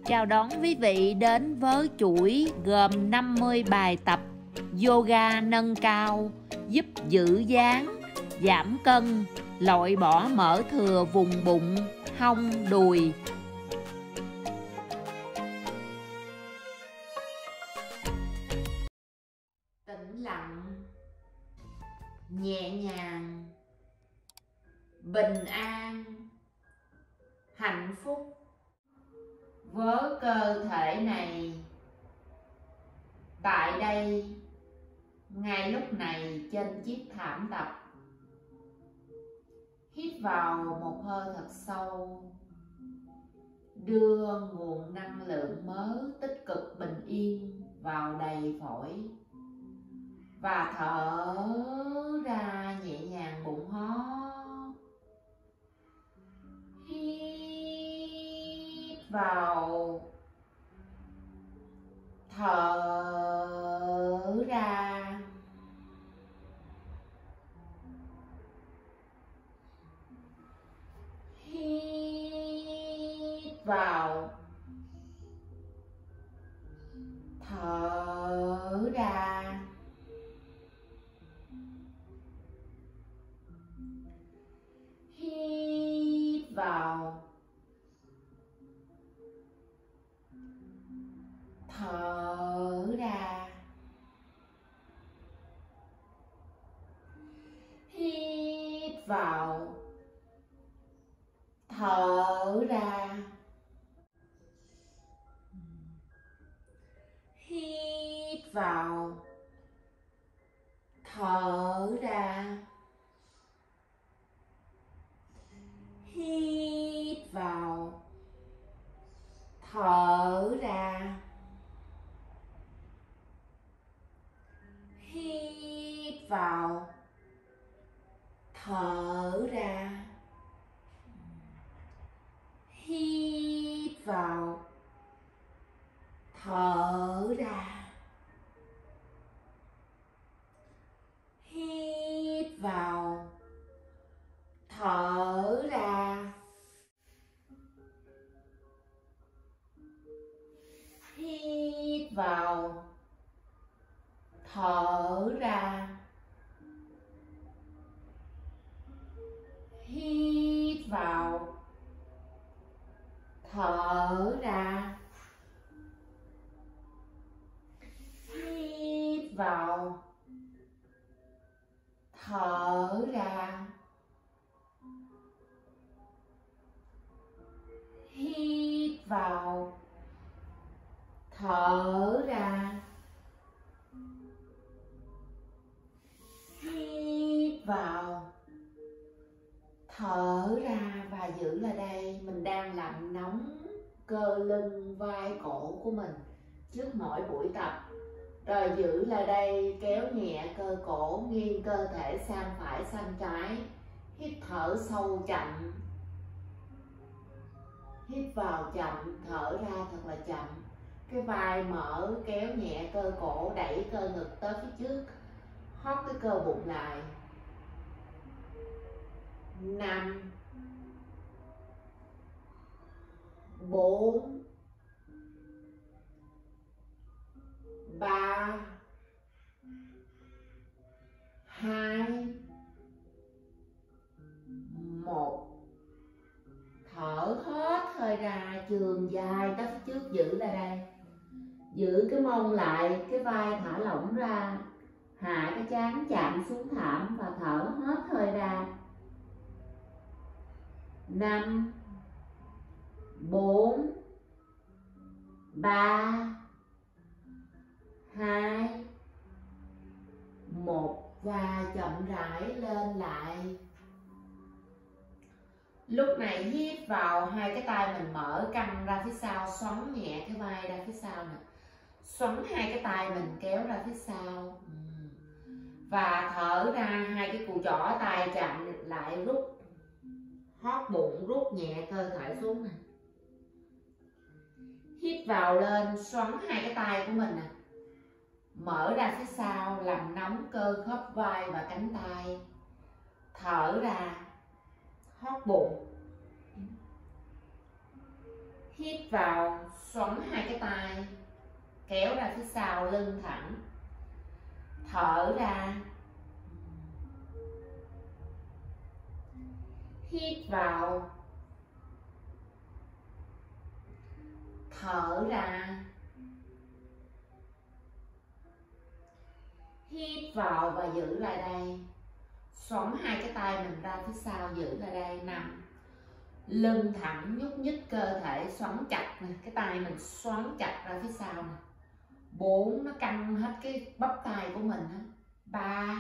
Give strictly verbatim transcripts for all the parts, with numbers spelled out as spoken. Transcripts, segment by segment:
Chào đón quý vị đến với chuỗi gồm năm mươi bài tập yoga nâng cao giúp giữ dáng, giảm cân, loại bỏ mỡ thừa vùng bụng, hông, đùi. Tĩnh lặng, nhẹ nhàng, bình an, hạnh phúc với cơ thể này tại đây, ngay lúc này trên chiếc thảm tập. Hít vào một hơi thật sâu, đưa nguồn năng lượng mới tích cực bình yên vào đầy phổi và thở ra nhẹ nhàng bụng hót. Hít vào, thở ra. Hít vào, thở ra. Hít vào, thở ra. Hít vào, thở ra. Hít vào, thở ra. Hít vào, thở ra. Hít vào, thở ra. Hít vào, thở ra. Hít vào, thở ra. Hít vào, thở ra. Hít vào, thở ra. Hít vào, thở ra. Hít vào, thở ra. Hít vào, thở ra và giữ lại đây. Mình đang làm nóng cơ lưng, vai, cổ của mình trước mỗi buổi tập. Rồi giữ lại đây, kéo nhẹ cơ cổ, nghiêng cơ thể sang phải sang trái. Hít thở sâu chậm. Hít vào chậm, thở ra thật là chậm. Cái vai mở, kéo nhẹ cơ cổ, đẩy cơ ngực tới phía trước. Hót cái cơ bụng lại. Năm, bốn, ba, hai, một. Thở hết hơi ra, chườm dài tới phía trước, giữ lại đây. Giữ cái mông lại, cái vai thả lỏng ra. Hạ cái trán chạm xuống thảm và thở hết hơi ra. Năm, bốn, ba, hai, một. Và chậm rãi lên lại. Lúc này hít vào, hai cái tay mình mở căng ra phía sau, xoắn nhẹ cái vai ra phía sau nè. Xoắn hai cái tay mình kéo ra phía sau. Và thở ra, hai cái cùi trỏ tay chạm lại, rút. Hót bụng, rút nhẹ cơ thể xuống nè. Hít vào lên, xoắn hai cái tay của mình nè. Mở ra phía sau, làm nóng cơ khớp vai và cánh tay. Thở ra, hót bụng. Hít vào, xoắn hai cái tay, kéo ra phía sau, lưng thẳng. Thở ra. Hít vào. Thở ra. Hít vào và giữ lại đây. Xoắn hai cái tay mình ra phía sau, giữ lại đây. Nằm. Lưng thẳng, nhúc nhích cơ thể, xoắn chặt nè, cái tay mình xoắn chặt ra phía sau nè. Bốn, nó căng hết cái bắp tay của mình á. Ba,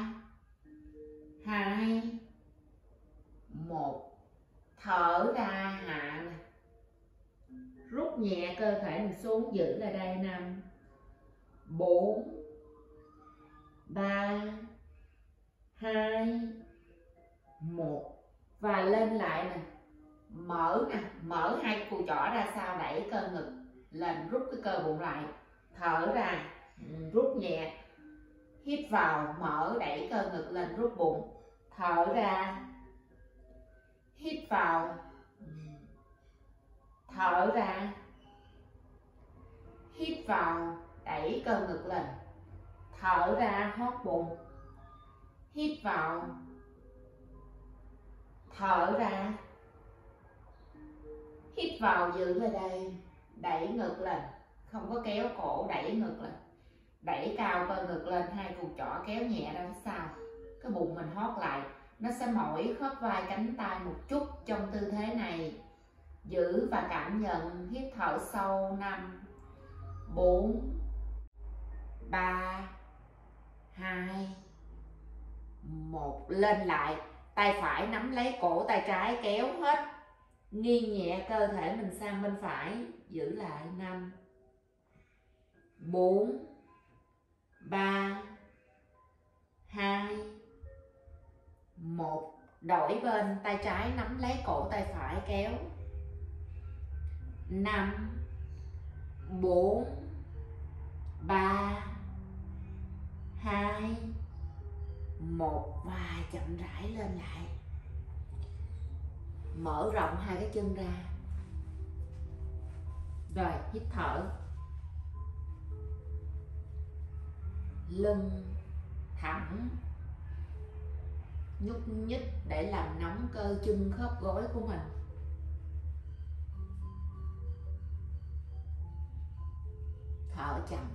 hai, một. Thở ra, hạ nè. Rút nhẹ cơ thể mình xuống, giữ lại đây. Năm, bốn, ba, hai, một. Và lên lại nè. Mở nè, mở hai cùi chỏ ra sau, đẩy cơ ngực lên, rút cái cơ bụng lại. Thở ra, rút nhẹ. Hít vào, mở, đẩy cơ ngực lên, rút bụng. Thở ra. Hít vào. Thở ra. Hít vào, đẩy cơ ngực lên. Thở ra, hót bụng. Hít vào. Thở ra. Hít vào, giữ ở đây. Đẩy ngực lên. Không có kéo cổ, đẩy ngực lên. Đẩy cao cơ ngực lên, hai cùi chỏ kéo nhẹ ra phía sau. Cái bụng mình hót lại. Nó sẽ mỏi khớp vai cánh tay một chút trong tư thế này. Giữ và cảm nhận. Hít thở sâu. Năm, bốn, ba, hai, một. Lên lại. Tay phải nắm lấy cổ tay trái, kéo hết. Nghiêng nhẹ cơ thể mình sang bên phải. Giữ lại. Năm, bốn, ba, hai, một. Đổi bên, tay trái nắm lấy cổ tay phải, kéo. Năm, bốn, ba, hai, một. Và chậm rãi lên lại. Mở rộng hai cái chân ra. Rồi hít thở. Lưng thẳng, nhúc nhích để làm nóng cơ chân khớp gối của mình. Thở chậm.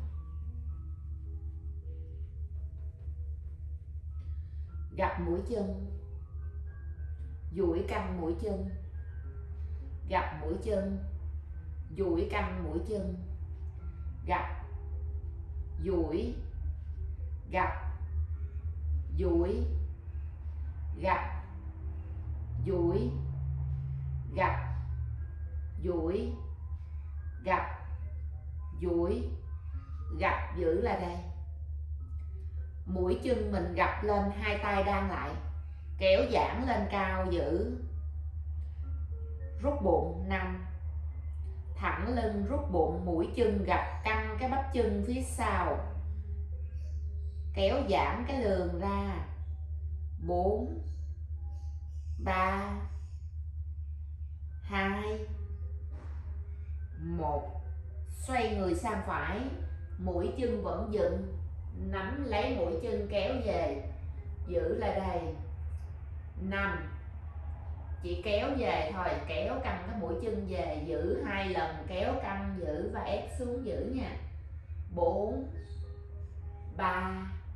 Gập mũi chân, duỗi căng mũi chân. Gập mũi chân, duỗi căng mũi chân. Gập, duỗi, gập, duỗi, gập, duỗi, gập, duỗi, gập, duỗi, gập. Giữ lại đây. Mũi chân mình gập lên, hai tay đan lại, kéo giãn lên cao, giữ. Rút bụng. Năm. Thẳng lưng, rút bụng, mũi chân gập, căng cái bắp chân phía sau, kéo giãn cái lườn ra. Bốn, ba, hai, một. Xoay người sang phải, mũi chân vẫn dựng, nắm lấy mũi chân kéo về, giữ lại đây. Năm. Chỉ kéo về thôi, kéo căng cái mũi chân về, giữ hai lần, kéo căng giữ và ép xuống, giữ nha. Bốn, ba,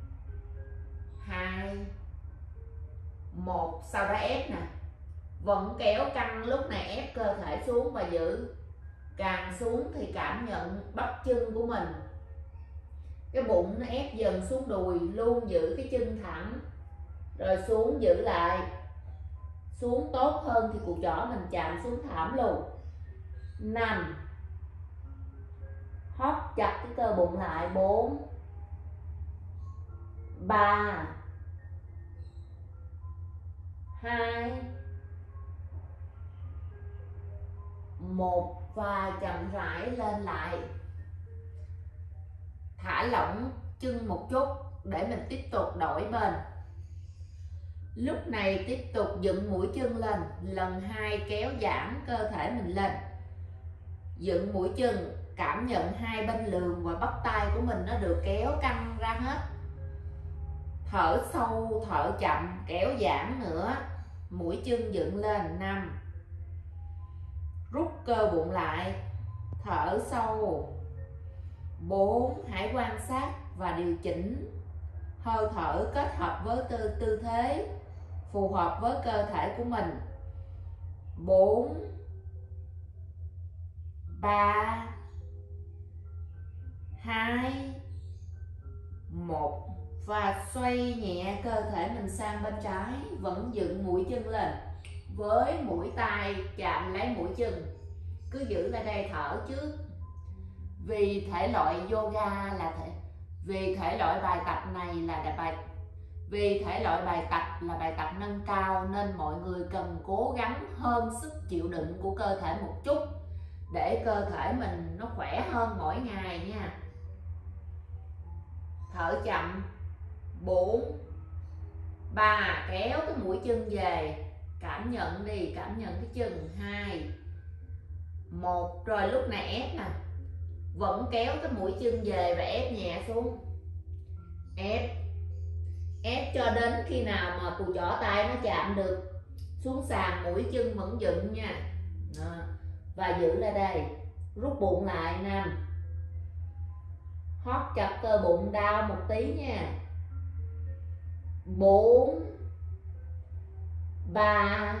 hai, một. Sau đó ép nè, vẫn kéo căng, lúc này ép cơ thể xuống và giữ. Càng xuống thì cảm nhận bắp chân của mình, cái bụng nó ép dần xuống đùi, luôn giữ cái chân thẳng. Rồi xuống, giữ lại. Xuống tốt hơn thì cùi chỏ mình chạm xuống thảm luôn. Năm. Hót chặt cái cơ bụng lại. Bốn, ba, hai, một. Và chậm rãi lên lại. Thả lỏng chân một chút để mình tiếp tục đổi bên. Lúc này tiếp tục dựng mũi chân lên, lần hai kéo giãn cơ thể mình lên. dựng mũi chân, cảm nhận hai bên lườn và bắp tay của mình nó được kéo căng ra hết. Thở sâu, thở chậm, kéo giãn nữa. Mũi chân dựng lên. Năm. Rút cơ bụng lại. Thở sâu. Bốn. Hãy quan sát và điều chỉnh hơi thở kết hợp với tư, tư thế phù hợp với cơ thể của mình. Bốn. Ba. Hai. Một. Và xoay nhẹ cơ thể mình sang bên trái, vẫn dựng mũi chân lên với mũi tay chạm lấy mũi chân. Cứ giữ lại đây, thở trước. Vì thể loại yoga là thể vì thể loại bài tập này là bài vì thể loại bài tập là bài tập nâng cao, nên mọi người cần cố gắng hơn sức chịu đựng của cơ thể một chút để cơ thể mình nó khỏe hơn mỗi ngày nha. Thở chậm. Bốn. Ba. Kéo cái mũi chân về, cảm nhận đi, cảm nhận cái chân. Hai. Một. Rồi lúc này ép nè, vẫn kéo cái mũi chân về và ép nhẹ xuống. Ép ép cho đến khi nào mà cùi chỏ tay nó chạm được xuống sàn, mũi chân vẫn dựng nha. Đó. Và giữ lại đây, rút bụng lại. Năm. Hót chặt cơ bụng, đau một tí nha. Bốn. Ba.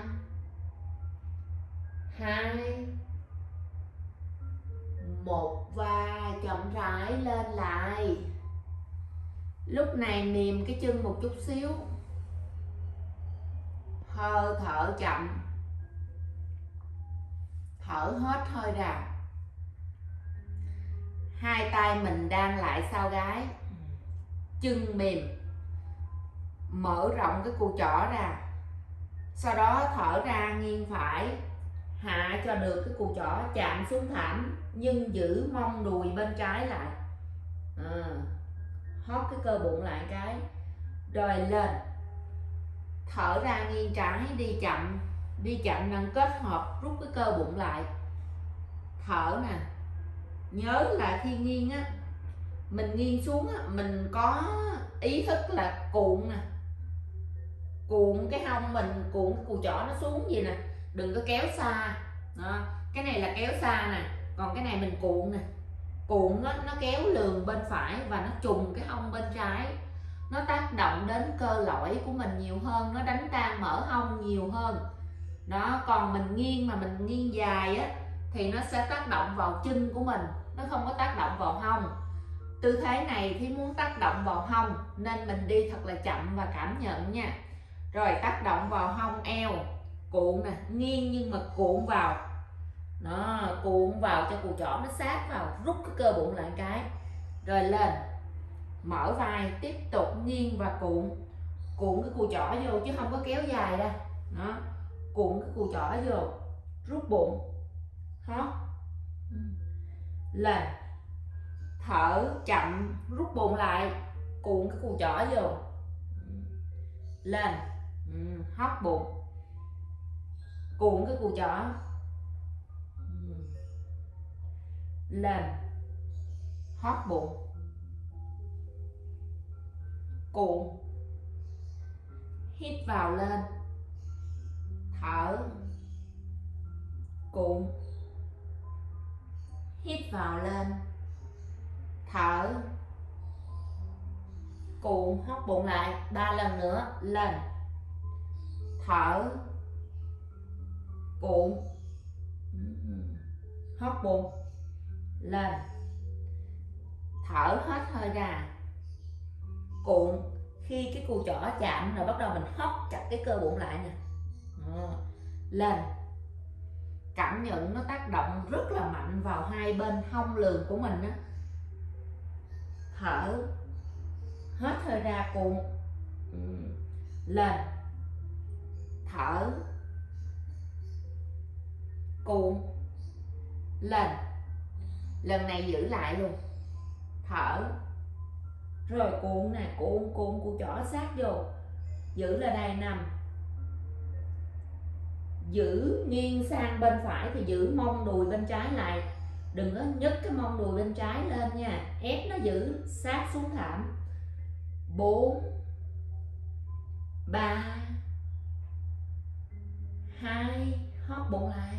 Hai. Một. Và chậm rãi lên lại. Lúc này mềm cái chân một chút xíu. Hơi thở chậm. Thở hết hơi ra. Hai tay mình đang lại sau gáy, chân mềm, mở rộng cái cùi chỏ ra. Sau đó thở ra nghiêng phải, hạ cho được cái cùi chỏ chạm xuống thảm, nhưng giữ mông đùi bên trái lại. À, hót cái cơ bụng lại cái. Rồi lên. Thở ra nghiêng trái, đi chậm. Đi chậm đang kết hợp rút cái cơ bụng lại. Thở nè. Nhớ là khi nghiêng á, mình nghiêng xuống á, mình có ý thức là cuộn nè, cuộn cái hông mình, cuộn cái cùi chỏ nó xuống gì nè, đừng có kéo xa. Đó. Cái này là kéo xa nè, còn cái này mình cuộn nè. Cuộn á, nó kéo lườn bên phải và nó trùng cái hông bên trái, nó tác động đến cơ lõi của mình nhiều hơn, nó đánh tan mỡ hông nhiều hơn. Đó. Còn mình nghiêng mà mình nghiêng dài á thì nó sẽ tác động vào chân của mình, nó không có tác động vào hông. Tư thế này thì muốn tác động vào hông nên mình đi thật là chậm và cảm nhận nha. Rồi tác động vào hông, eo, cuộn nè, nghiêng nhưng mà cuộn vào. Đó, cuộn vào cho cùi chỏ nó sát vào, rút cái cơ bụng lại cái. Rồi lên, mở vai, tiếp tục nghiêng và cuộn. Cuộn cái cùi chỏ vô chứ không có kéo dài ra. Đó, cuộn cái cùi chỏ vô, rút bụng. Hót. Lên. Thở chậm, rút bụng lại, cuộn cái cùi chỏ vô. Lên. Hót bụng, cuộn cái cùi chỏ. Lên. Hót bụng, cuộn. Hít vào lên. Thở. Cuộn. Hít vào lên. Thở. Cuộn. Hót bụng lại. Ba lần nữa. Lên. Thở. Cuộn. Hót bụng. Lên. Thở hết hơi ra. Cuộn. Khi cái cùi chỏ chạm rồi bắt đầu mình hót chặt cái cơ bụng lại nè. Đó. Lên. Cảm nhận nó tác động rất là mạnh vào hai bên hông lườn của mình á. Thở hết hơi ra, cuộn. Lên. Thở. Cuộn. Lên. Lần này giữ lại luôn. Thở. Rồi cuộn nè, cuộn cuộn cùi chỏ sát vô. Giữ lên đây. Nằm. Giữ nghiêng sang bên phải thì giữ mông đùi bên trái lại. Đừng có nhấc cái mông đùi bên trái lên nha, ép nó giữ sát xuống thảm. Bốn, ba, hai, hóp bụng lại,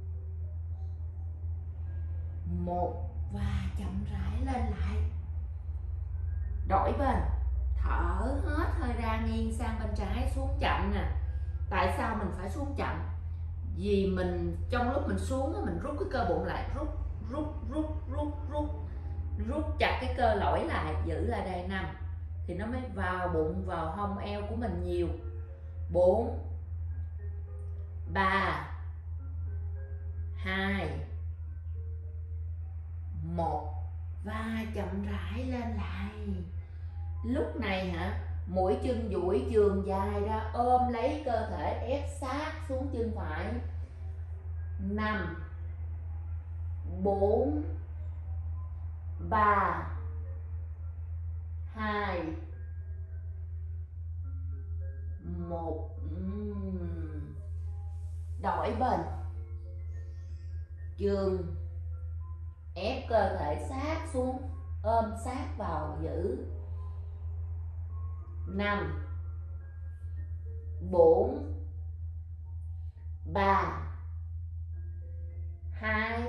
một, và chậm rãi lên lại. Đổi bên, thở hết hơi ra, nghiêng sang bên trái, xuống chậm nè. Tại sao mình phải xuống chậm? Vì mình trong lúc mình xuống mình rút cái cơ bụng lại, rút rút rút rút rút rút chặt cái cơ lỗi lại, giữ lại đây. Năm thì nó mới vào bụng, vào hông eo của mình nhiều. Bốn, ba, hai, một, và chậm rãi lên lại. Lúc này hả, mũi chân duỗi chườm dài ra, ôm lấy cơ thể, ép sát xuống chân phải. Năm, bốn, ba, hai, một. Đổi bên, chườm, ép cơ thể sát xuống, ôm sát vào, giữ. Năm, bốn, ba, hai,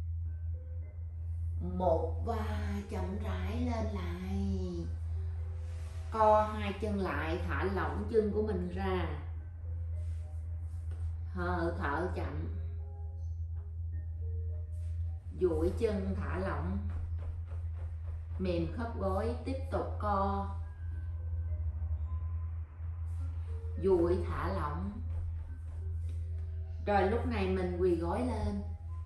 một, và chậm rãi lên lại. Co hai chân lại, thả lỏng chân của mình ra, thở thở chậm, duỗi chân thả lỏng, mềm khớp gối, tiếp tục co, duỗi thả lỏng. Rồi lúc này mình quỳ gối lên,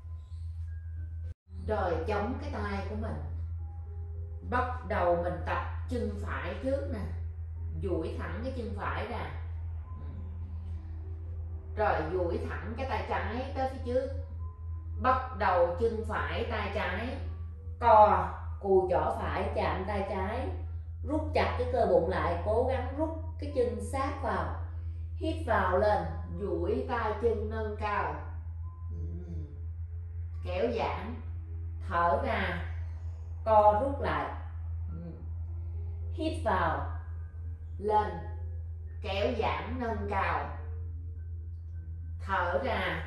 rồi chống cái tay của mình, bắt đầu mình tập chân phải trước nè, duỗi thẳng cái chân phải ra, rồi duỗi thẳng cái tay trái tới phía trước, bắt đầu chân phải tay trái, co cùi chỏ phải chạm tay trái, rút chặt cái cơ bụng lại, cố gắng rút cái chân sát vào, hít vào lên, duỗi tay chân nâng cao, kéo giãn, thở ra, co rút lại, hít vào lên, kéo giãn nâng cao, thở ra,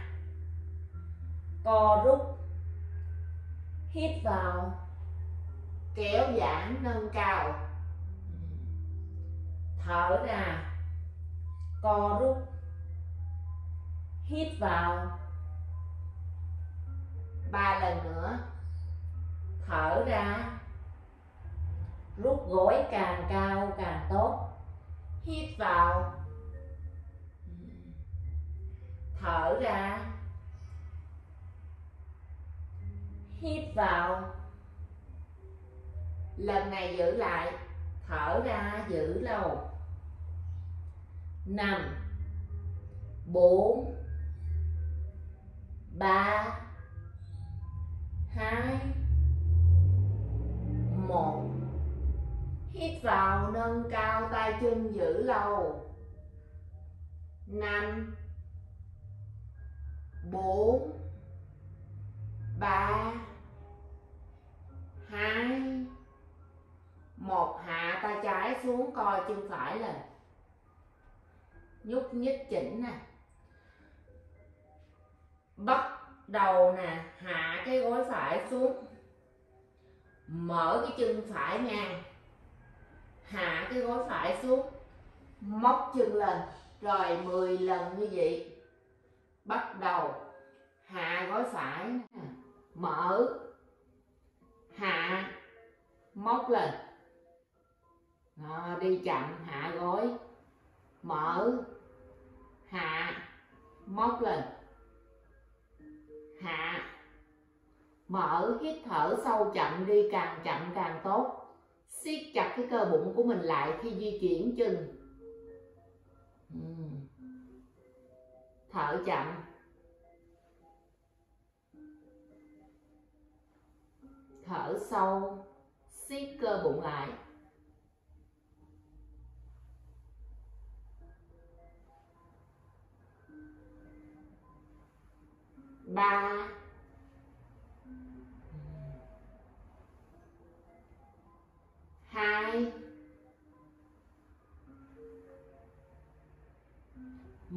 co rút, hít vào, kéo giãn nâng cao, thở ra, co rút, hít vào. Ba lần nữa, thở ra, rút gối càng cao càng tốt, hít vào, thở ra, hít vào. Lần này giữ lại, thở ra, giữ lâu. Năm, bốn, ba, hai, một. Hít vào, nâng cao tay chân, giữ lâu. Năm, bốn, ba, hai, một. Hạ tay trái xuống, co chân phải lên, nhúc nhích chỉnh nè, bắt đầu nè, hạ cái gối phải xuống, mở cái chân phải ngang, hạ cái gối phải xuống, móc chân lên, rồi mười lần như vậy. Bắt đầu hạ gối phải, mở, hạ, móc lên. Đó, đi chậm, hạ gối, mở, hạ, móc lên, hạ, mở. Hít thở sâu chậm đi, càng chậm càng tốt. Siết chặt cái cơ bụng của mình lại khi di chuyển chân. Thở chậm, thở sâu, siết cơ bụng lại. Ba,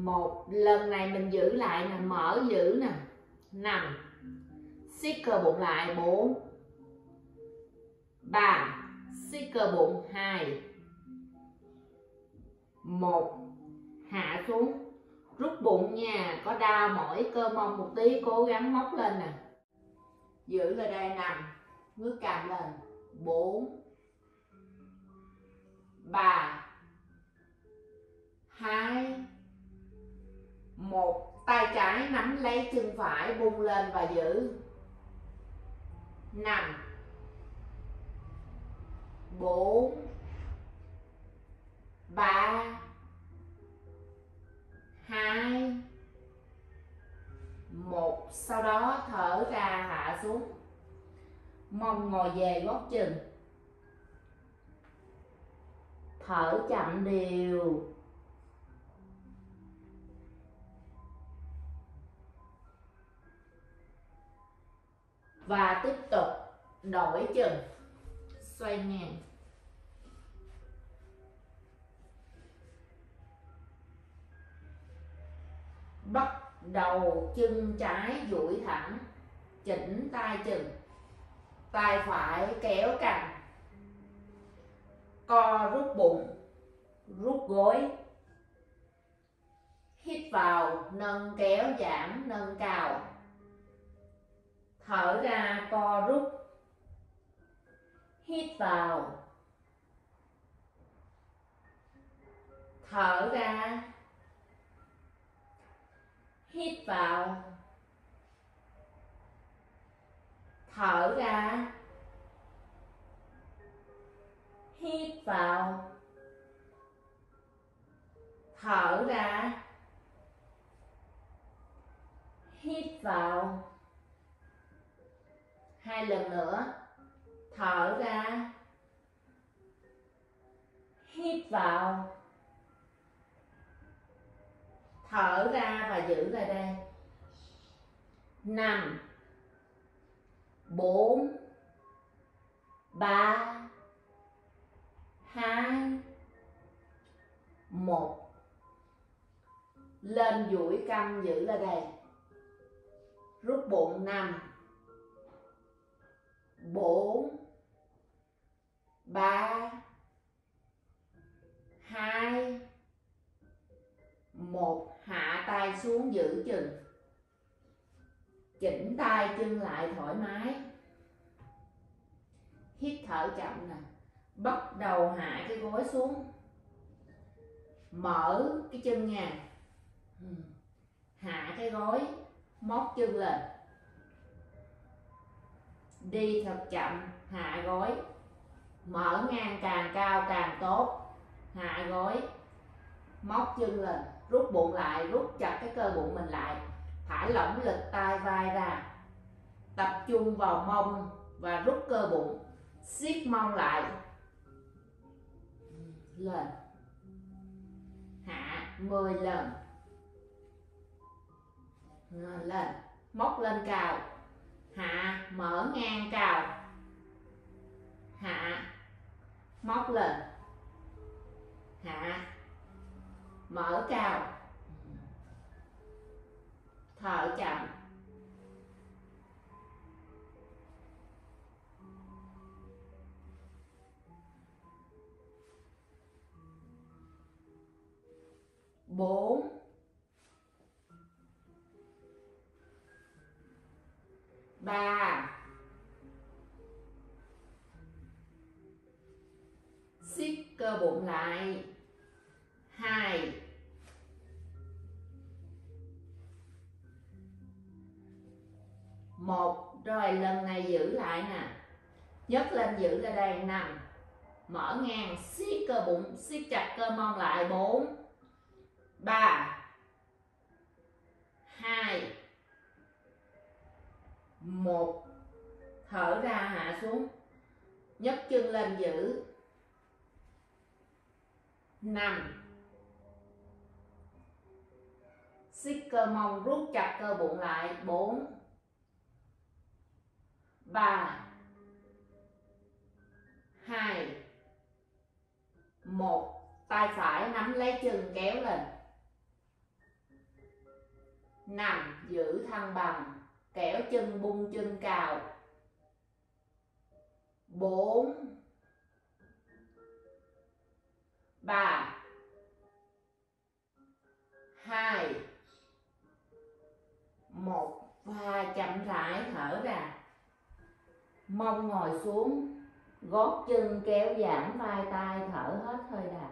Một, lần này mình giữ lại nè, mở giữ nè, nằm, siết cơ bụng lại. Bốn, ba, siết cơ bụng. Hai, một, hạ xuống, rút bụng nha. Có đau mỏi cơ mông một tí, cố gắng móc lên nè, giữ lên đây. Nằm, ngước cằm lên. Bốn, ba, hai, một. Tay trái nắm lấy chân phải, bung lên và giữ. Năm, bốn, ba, hai, một. Sau đó thở ra, hạ xuống, mông ngồi về gót chân, thở chậm đều. Và tiếp tục đổi chân, xoay ngang. Bắt đầu chân trái duỗi thẳng, chỉnh tay chân. Tay phải kéo cằm, co rút bụng, rút gối. Hít vào, nâng kéo giảm, nâng cao. Thở ra, co rút. Hít vào, thở ra. Hít vào, thở ra. Hít vào, thở ra. Hít vào. Hai lần nữa. Thở ra. Hít vào. Thở ra và giữ lại đây. Năm, bốn, ba, hai, một. Lên duỗi căng, giữ lại đây. Rút bụng. Năm, bốn, ba, hai, một. Hạ tay xuống, giữ chân, chỉnh tay chân lại thoải mái. Hít thở chậm nè. Bắt đầu hạ cái gối xuống, mở cái chân nha. Hạ cái gối, móc chân lên, đi thật chậm. Hạ gối, mở ngang càng cao càng tốt. Hạ gối, móc chân lên, rút bụng lại, rút chặt cái cơ bụng mình lại. Thả lỏng lực tay vai ra, tập trung vào mông và rút cơ bụng. Siết mông lại, lên, hạ mười lần. Lên, móc lên cao, hạ, mở ngang cao, hạ, móc lên, hạ, mở cao. Thở chậm. Bốn, ba, siết cơ bụng lại. Hai, một. Rồi lần này giữ lại nè, nhấc lên giữ ra đây. Năm, mở ngang, siết cơ bụng, siết chặt cơ mông lại. Bốn, ba, hai, một. Thở ra, hạ xuống, nhấc chân lên giữ. Năm, siết cơ mông, rút chặt cơ bụng lại. Bốn, ba, hai, một. Tay phải nắm lấy chân kéo lên, Nằm giữ thăng bằng, kéo chân bung chân cào. Bốn, ba, hai, một. Và chậm rãi thở ra. Mông ngồi xuống, gót chân kéo giãn vai tay, thở hết hơi ra.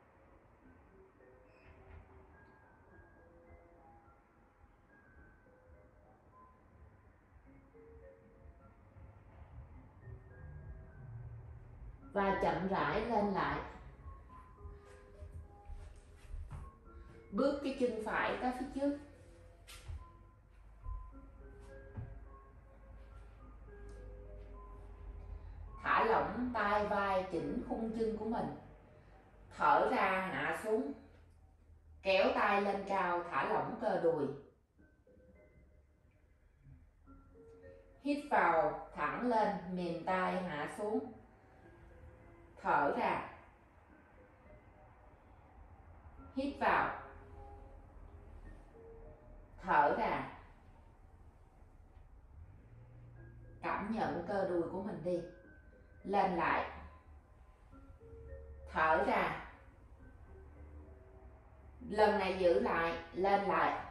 Và chậm rãi lên lại. Bước cái chân phải tới phía trước. Thả lỏng tay vai, chỉnh khung chân của mình. Thở ra hạ xuống. Kéo tay lên cao, thả lỏng cơ đùi. Hít vào, thẳng lên, mềm tay hạ xuống. Thở ra. Hít vào. Thở ra. Cảm nhận cơ đùi của mình đi. Lên lại. Thở ra. Lần này giữ lại, lên lại.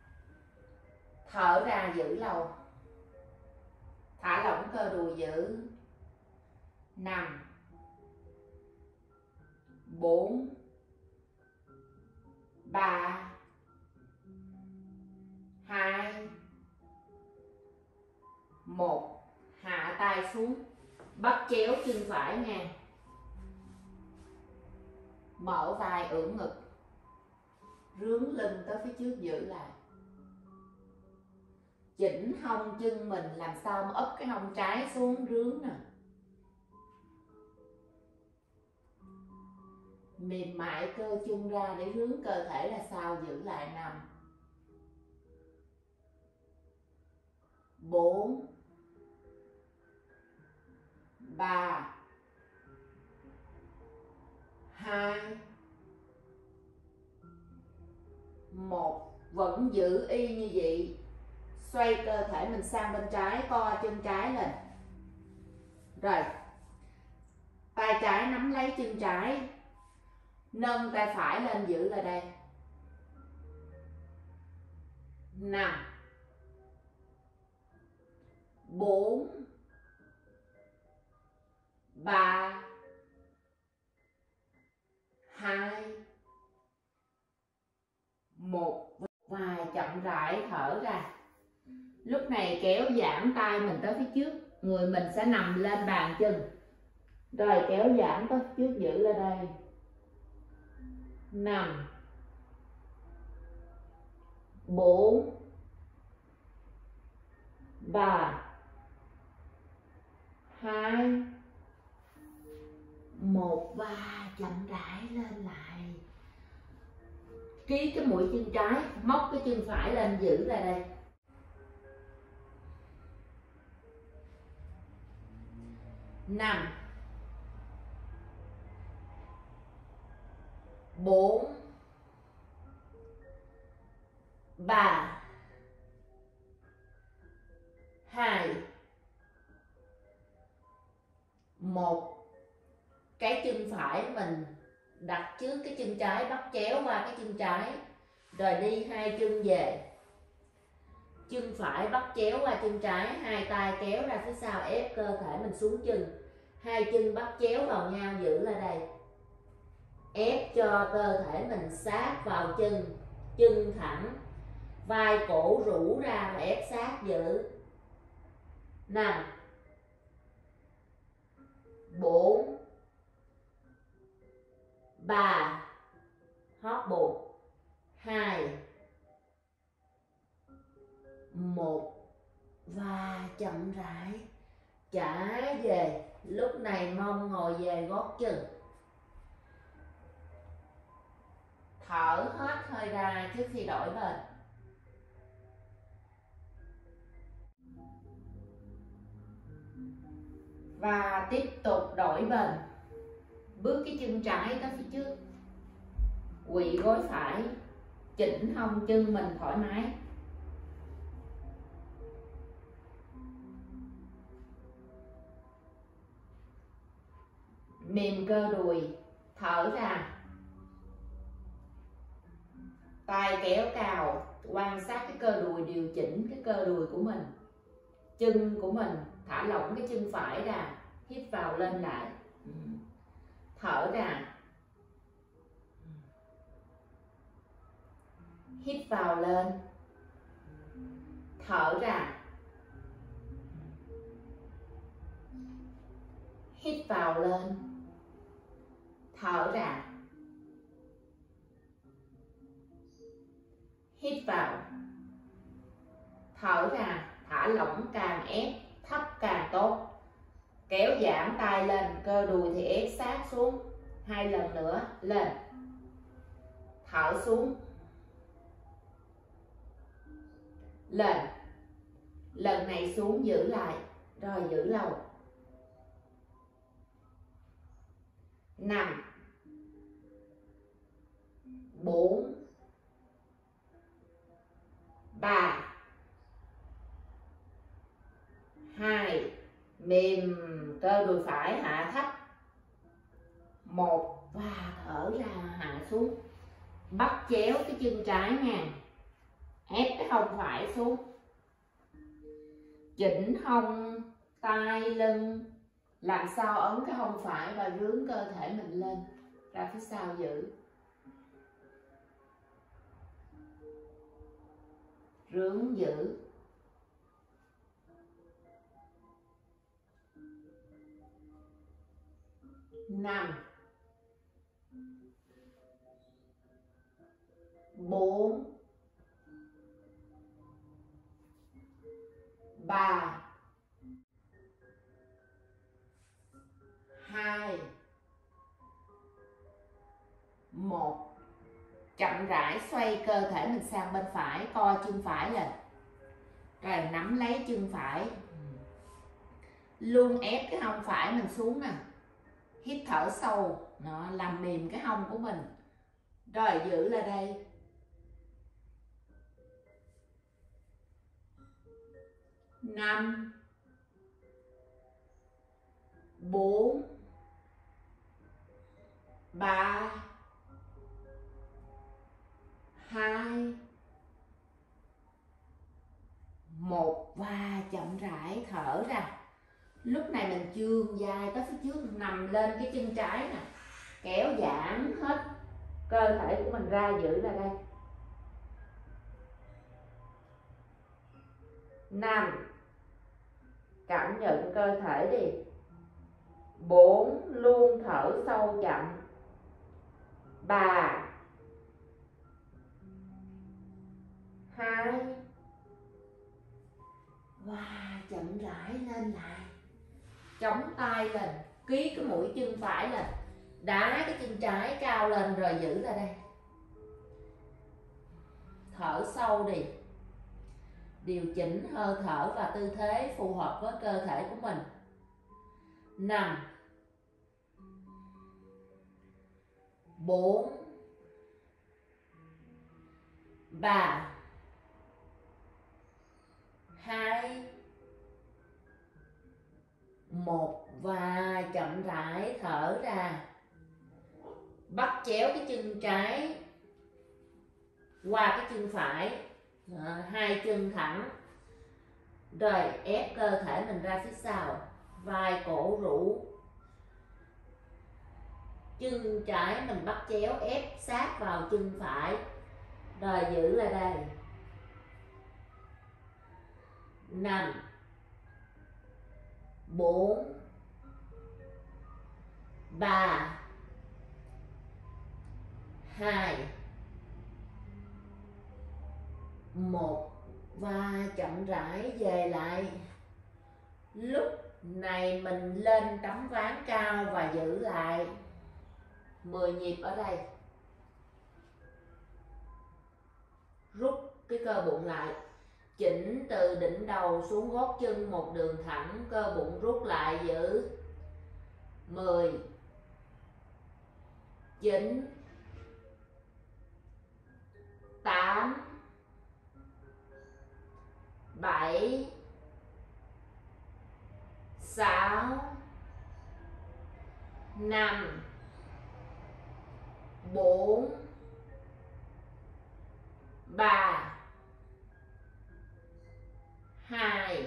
Thở ra giữ lâu. Thả lỏng cơ đùi giữ. Năm, bốn, ba, hai, một. Hạ tay xuống. Bắt chéo chân phải ngang. Mở vai ưỡn ngực. Rướn lưng tới phía trước giữ lại. Chỉnh hông chân mình làm sao mà ấp cái hông trái xuống rướn nè. Mềm mại cơ chân ra để rướn cơ thể là sao, giữ lại. Năm, bốn, ba, hai, một. Vẫn giữ y như vậy. Xoay cơ thể mình sang bên trái, co chân trái lên. Rồi. Tay trái nắm lấy chân trái. Nâng tay phải lên giữ lại đây. Năm, bốn, ba, hai, một. Và chậm rãi thở ra. Lúc này kéo giãn tay mình tới phía trước. Người mình sẽ nằm lên bàn chân. Rồi kéo giãn tới phía trước giữ lên đây. Năm, bốn, ba, hai, một. Và chậm rãi lên lại. Ký cái mũi chân trái, móc cái chân phải lên giữ lại đây. Năm, bốn, ba, hai, một. Cái chân phải mình đặt trước cái chân trái, bắt chéo qua cái chân trái. Rồi đi hai chân về. Chân phải bắt chéo qua chân trái, hai tay kéo ra phía sau, ép cơ thể mình xuống chân. Hai chân bắt chéo vào nhau giữ lại đây. Ép cho cơ thể mình sát vào chân. Chân thẳng. Vai cổ rũ ra và ép sát giữ. Năm, bốn, ba, hóp bụng, hai, một. Và chậm rãi trả về. Lúc này mông ngồi về gót chân. Thở hết hơi ra trước khi đổi bên. Và tiếp tục đổi bên. Bước cái chân trái tới phía trước. Quỵ gối phải. Chỉnh hông chân mình thoải mái. mềm cơ đùi, thở ra. Tay kéo cao, quan sát cái cơ đùi, điều chỉnh cái cơ đùi của mình. Chân của mình, thả lỏng cái chân phải ra, hít vào lên lại. Thở ra. Hít vào lên. Thở ra. Hít vào lên. Thở ra. Hít vào. Thở ra. Thả lỏng, càng ép thấp càng tốt. Kéo giảm tay lên, cơ đùi thì ép sát xuống. Hai lần nữa, lên. Thở xuống. Lên. Lần này xuống giữ lại. Rồi giữ lâu. Năm. Bốn. Ba. Hai. Mềm cơ đùi phải hạ thấp. Một. Và thở ra hạ xuống. Bắt chéo cái chân trái ngang. Ép cái hông phải xuống. Chỉnh hông, tay, lưng. Làm sao ấn cái hông phải và rướn cơ thể mình lên. Ra phía sau giữ. Rướn giữ. Năm. Bốn. Ba. Hai. Một. Chậm rãi xoay cơ thể mình sang bên phải, co chân phải lên. Rồi nắm lấy chân phải. Luôn ép cái hông phải mình xuống nè. Hít thở sâu, nó làm mềm cái hông của mình. Rồi giữ lại đây. Năm. Bốn. Ba. Hai. Một. Và chậm rãi thở ra. Lúc này mình chươn vai tới phía trước, nằm lên cái chân trái nè. Kéo giãn hết cơ thể của mình ra, giữ lại đây. Năm. Cảm nhận cơ thể đi. Bốn. Luôn thở sâu chậm. Ba. Hai. Và chậm rãi lên lại. Chống tay lên, ký cái mũi chân phải lên. Đá cái chân trái cao lên rồi giữ lại đây. Thở sâu đi. Điều chỉnh hơi thở và tư thế phù hợp với cơ thể của mình. Năm. Bốn. Ba. Hai. Một. Và chậm rãi thở ra. Bắt chéo cái chân trái qua cái chân phải. À, hai chân thẳng. Rồi ép cơ thể mình ra phía sau. Vai cổ rũ. Chân trái mình bắt chéo ép sát vào chân phải. Rồi giữ lại đây. Năm. Bốn. Ba. Hai. Một. Và chậm rãi về lại. Lúc này mình lên tấm ván cao và giữ lại mười nhịp ở đây. Rút cái cơ bụng lại. Chỉnh từ đỉnh đầu xuống gót chân một đường thẳng, cơ bụng rút lại giữ. Mười. Chín. Tám. Bảy. Sáu. năm, bốn, ba, hai,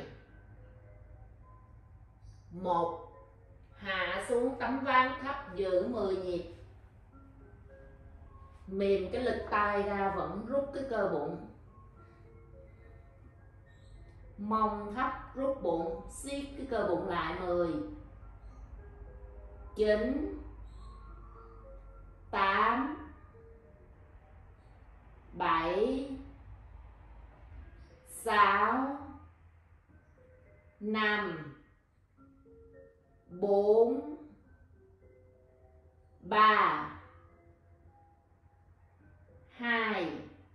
một. Hạ xuống tấm ván thấp giữ mười nhịp. Mềm cái lực tay ra, vẫn rút cái cơ bụng. Mông thấp rút bụng, siết cái cơ bụng lại. Mười, chín, tám, bảy, sáu, năm, bốn, ba, hai,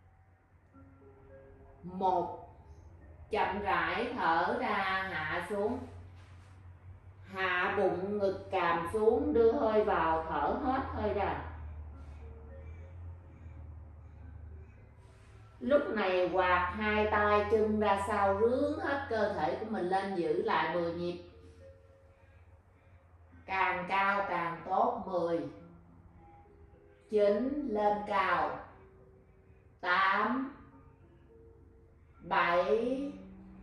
một. Chậm rãi thở ra, hạ xuống. Hạ bụng, ngực càm xuống, đưa hơi vào, thở hết hơi ra. Lúc này quạt hai tay chân ra sau, rướn hết cơ thể của mình lên, giữ lại mười nhịp. Càng cao càng tốt. Mười, chín, lên cao. Tám, bảy,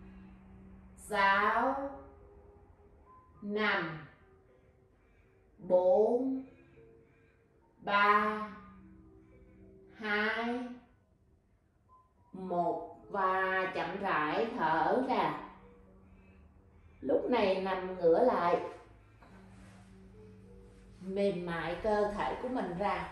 sáu, năm, bốn, ba, hai, một. Và chậm rãi thở ra. Lúc này nằm ngửa lại, mềm mại cơ thể của mình ra.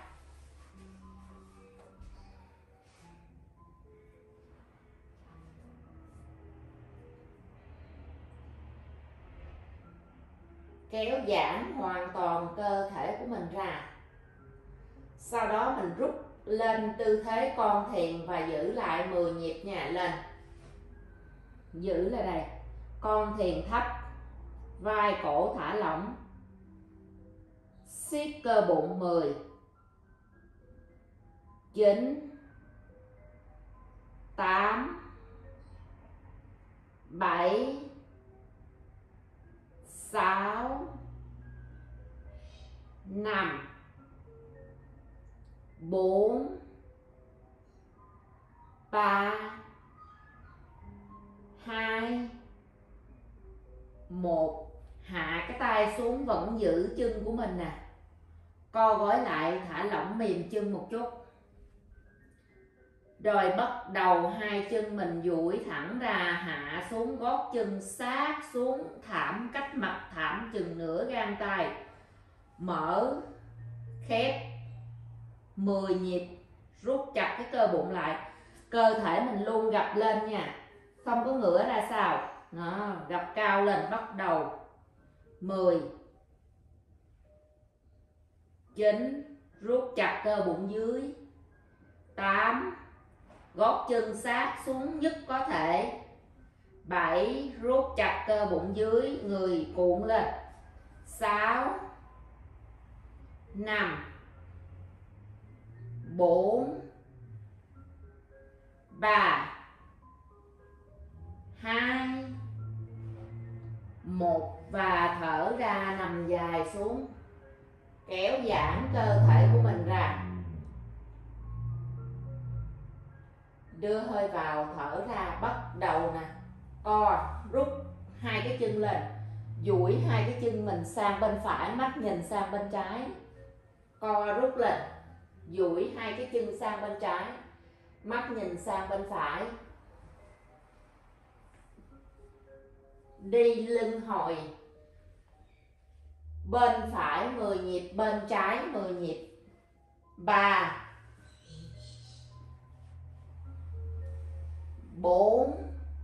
Kéo giãn hoàn toàn cơ thể của mình ra. Sau đó mình rút lên tư thế con thuyền và giữ lại mười nhịp nha. Lên, giữ lại đây. Con thuyền thấp, vai cổ thả lỏng, siết cơ bụng. Mười, chín, tám, bảy, sáu, năm, bốn, ba, hai, một. Hạ cái tay xuống, vẫn giữ chân của mình nè. Co gối lại, thả lỏng mềm chân một chút. Rồi bắt đầu hai chân mình duỗi thẳng ra, hạ xuống, gót chân sát xuống thảm, cách mặt thảm chừng nửa gang tay. Mở, khép, mười nhịp. Rút chặt cái cơ bụng lại. Cơ thể mình luôn gập lên nha, không có ngửa ra sau. Đó, gập cao lên. Bắt đầu. Mười, chín, rút chặt cơ bụng dưới. Tám, gót chân sát xuống nhất có thể. Bảy, rút chặt cơ bụng dưới, người cuộn lên. Sáu, năm, bốn, ba, hai, một. Và thở ra, nằm dài xuống, kéo giãn cơ thể của mình ra. Đưa hơi vào, thở ra. Bắt đầu nè. Co, rút hai cái chân lên, duỗi hai cái chân mình sang bên phải, mắt nhìn sang bên trái. Co rút lên, duỗi hai cái chân sang bên trái, mắt nhìn sang bên phải. Đi lưng hồi. Bên phải mười nhịp, bên trái mười nhịp. Ba, bốn,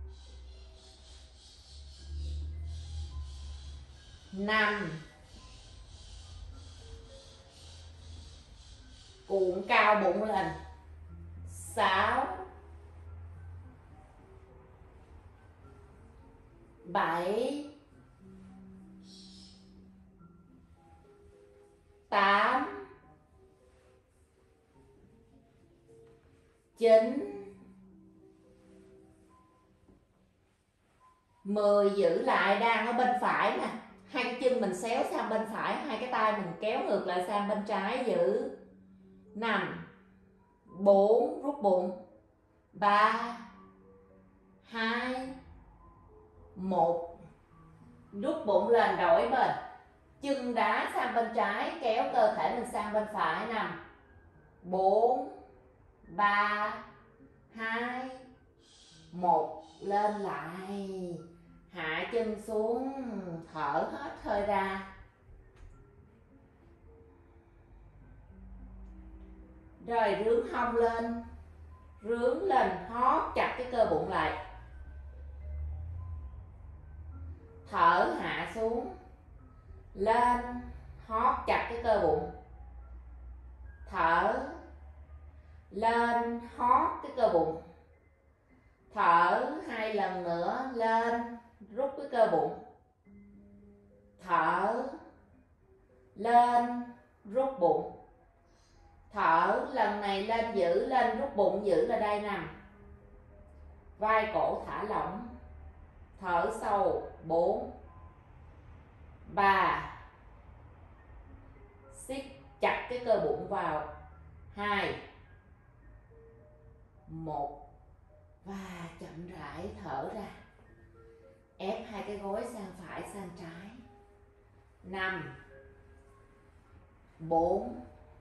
năm, cuộn cao bụng lên. Sáu, bảy, tám, chín, mười. Giữ lại, đang ở bên phải nè. hai cái chân mình xéo sang bên phải, hai cái tay mình kéo ngược lại sang bên trái, giữ năm, bốn, rút bụng, ba, hai, một, rút bụng lên, đổi bên, chân đá sang bên trái, kéo cơ thể mình sang bên phải, năm, bốn, ba, hai, một, lên lại, hạ chân xuống, thở hết hơi ra. Rồi rướn hông lên, rướn lên, hót chặt cái cơ bụng lại, thở hạ xuống, lên, hót chặt cái cơ bụng, thở, lên, hót cái cơ bụng, thở hai lần nữa, lên, rút cái cơ bụng, thở, lên, rút bụng, thở, lần này lên giữ, lên rút bụng, giữ là đây nằm, vai cổ thả lỏng, thở sâu, bốn, ba, siết chặt cái cơ bụng vào, hai, một, và chậm rãi thở ra, ép hai cái gối sang phải sang trái, năm, bốn,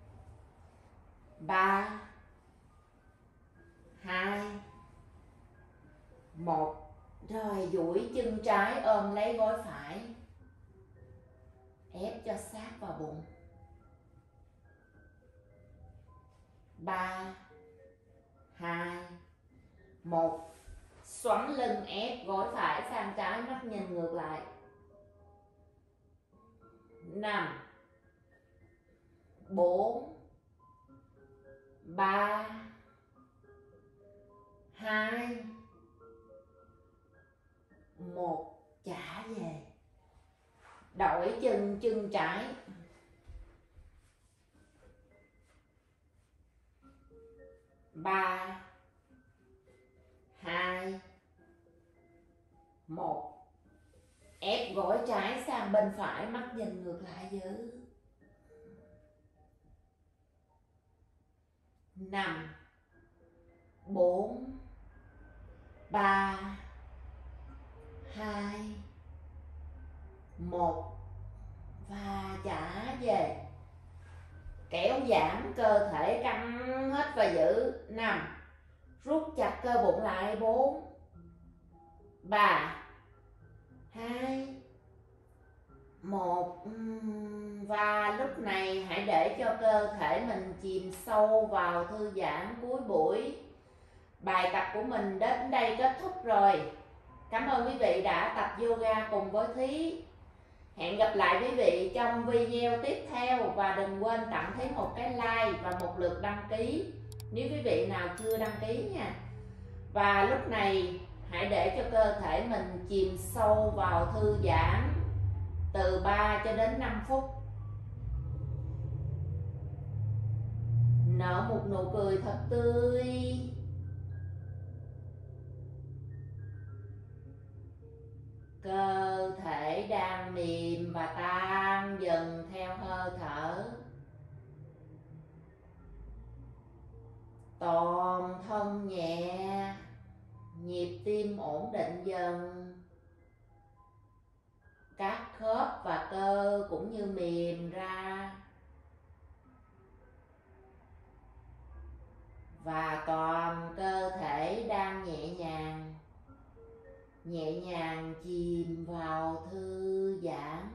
ba, hai, một. Rồi duỗi chân trái ôm lấy gối phải, ép cho sát vào bụng, ba, hai, một, xoắn lưng, ép gối phải sang trái, mắt nhìn ngược lại, năm, bốn, ba, hai, một, trả về, đổi chân, chân trái, ba, hai, một, ép gối trái sang bên phải, mắt nhìn ngược lại, giữ, năm, bốn, ba, hai, một, và trả về, kéo giãn cơ thể, căng hết và giữ, năm, rút chặt cơ bụng lại, bốn, ba, hai, một, và lúc này hãy để cho cơ thể mình chìm sâu vào thư giãn. Cuối buổi bài tập của mình đến đây kết thúc rồi. Cảm ơn quý vị đã tập yoga cùng với Thí. Hẹn gặp lại quý vị trong video tiếp theo, và đừng quên tặng Thí một cái like và một lượt đăng ký nếu quý vị nào chưa đăng ký nha. Và lúc này hãy để cho cơ thể mình chìm sâu vào thư giãn từ ba cho đến năm phút. Nở một nụ cười thật tươi. Cơ thể đang mềm và tan dần theo hơi thở. Toàn thân nhẹ, nhịp tim ổn định dần. Các khớp và cơ cũng như mềm ra. Và toàn cơ thể đang nhẹ nhàng, nhẹ nhàng chìm vào thư giãn.